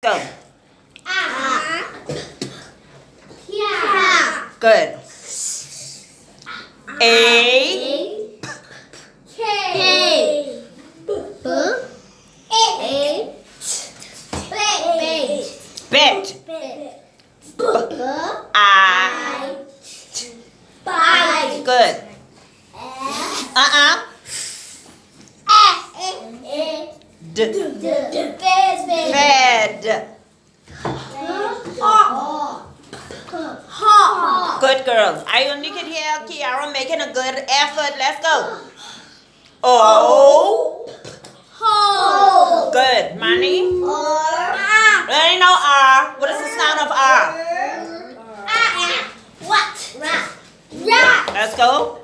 Go. Yeah. Good. A. K. Bet. I. Good. Fed. Good girl. I only can hear Kiara making a good effort. Let's go. O. Good. Money. There ain't no R. What is the sound of R? What? Let's go.